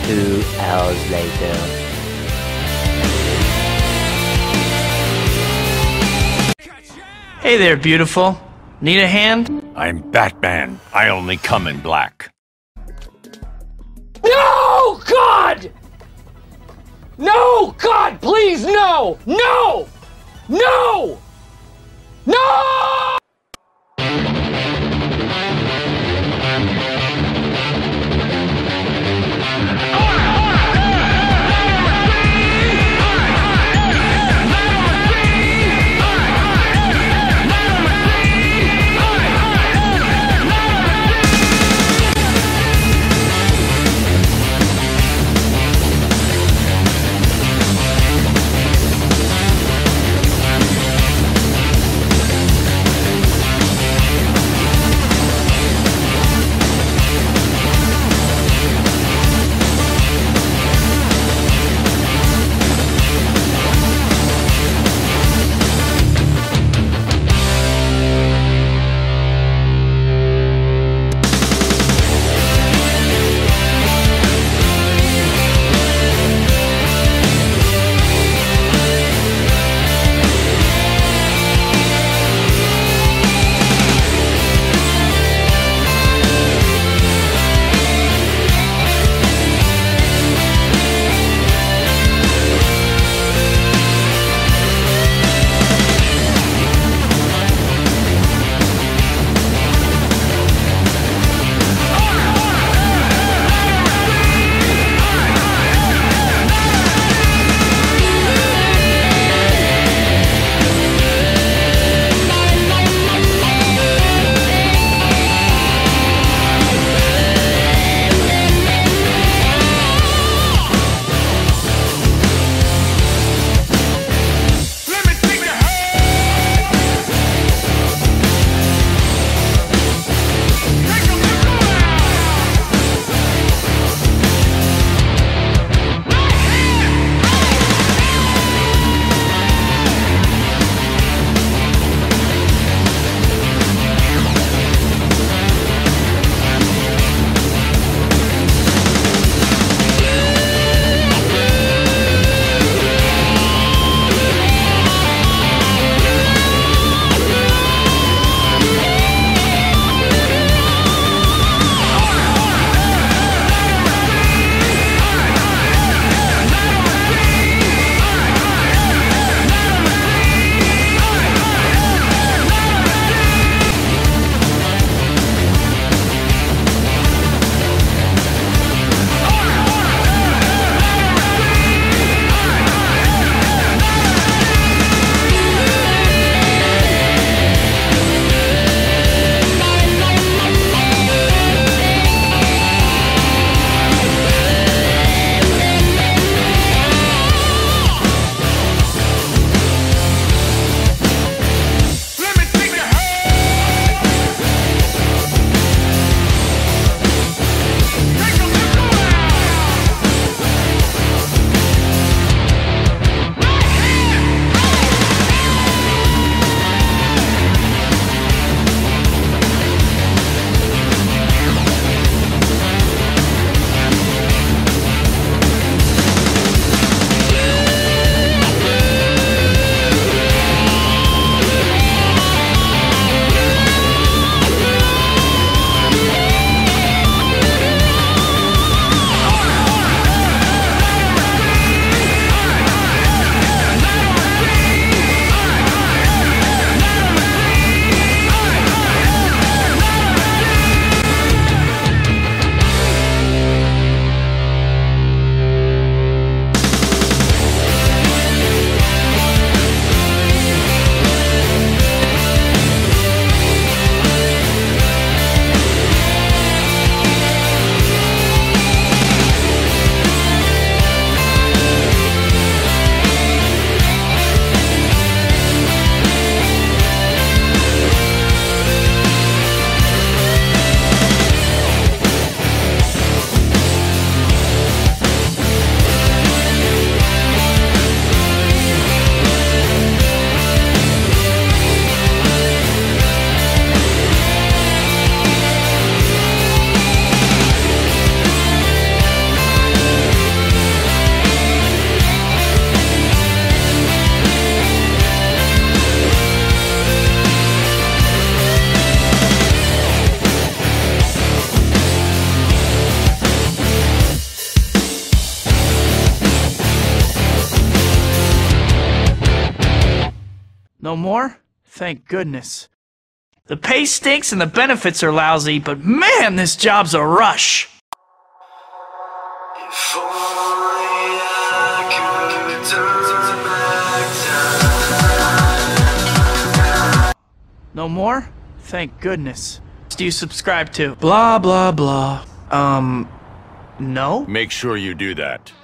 2 hours later. Hey there, beautiful. Need a hand? I'm Batman. I only come in black. No, God! No, God, please, no! No! No! No! No more? Thank goodness. The pay stinks and the benefits are lousy, but man, this job's a rush. If only I could turn back time. No more? Thank goodness. Do you subscribe to? Blah, blah, blah. No? Make sure you do that.